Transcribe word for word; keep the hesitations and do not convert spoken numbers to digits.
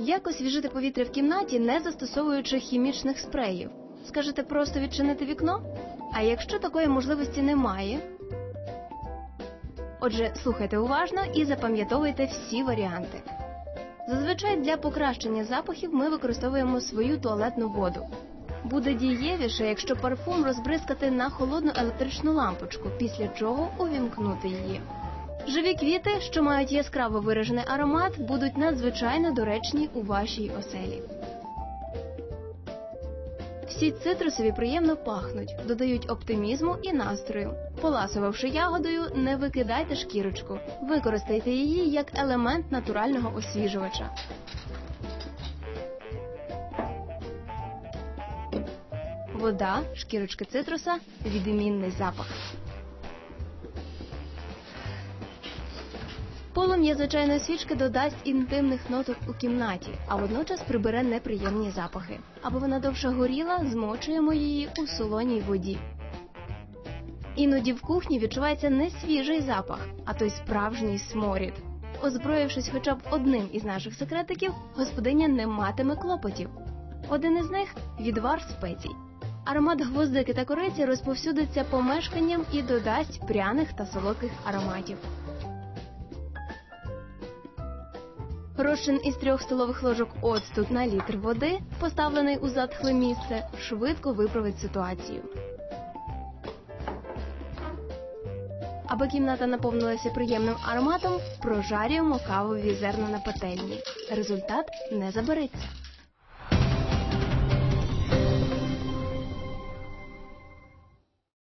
Як освіжити повітря в кімнаті, не застосовуючи хімічних спреїв? Скажете, просто відчинити вікно? А якщо такої можливості немає? Отже, слухайте уважно і запам'ятовуйте всі варіанти. Зазвичай для покращення запахів ми використовуємо свою туалетну воду. Буде дієвіше, якщо парфум розбризкати на холодну електричну лампочку, після чого увімкнути її. Живі квіти, що мають яскраво виражений аромат, будуть надзвичайно доречні у вашій оселі. Всі цитрусові приємно пахнуть, додають оптимізму і настрою. Поласувавши ягодою, не викидайте шкірочку. Використайте її як елемент натурального освіжувача. Вода, шкірочки цитруса – відмінний запах. Полум'я звичайної свічки додасть інтимних ноток у кімнаті, а водночас прибере неприємні запахи. Аби вона довше горіла, змочуємо її у солоній воді. Іноді в кухні відчувається не свіжий запах, а той справжній сморід. Озброївшись хоча б одним із наших секретиків, господиня не матиме клопотів. Один із них – відвар спецій. Аромат гвоздики та кориці розповсюдиться помешканням і додасть пряних та солодких ароматів. Розчин із трьох столових ложок оцту на літр води, поставлений у затхле місце, швидко виправить ситуацію. Аби кімната наповнилася приємним ароматом, прожарюємо кавові зерна на пательні. Результат не забереться.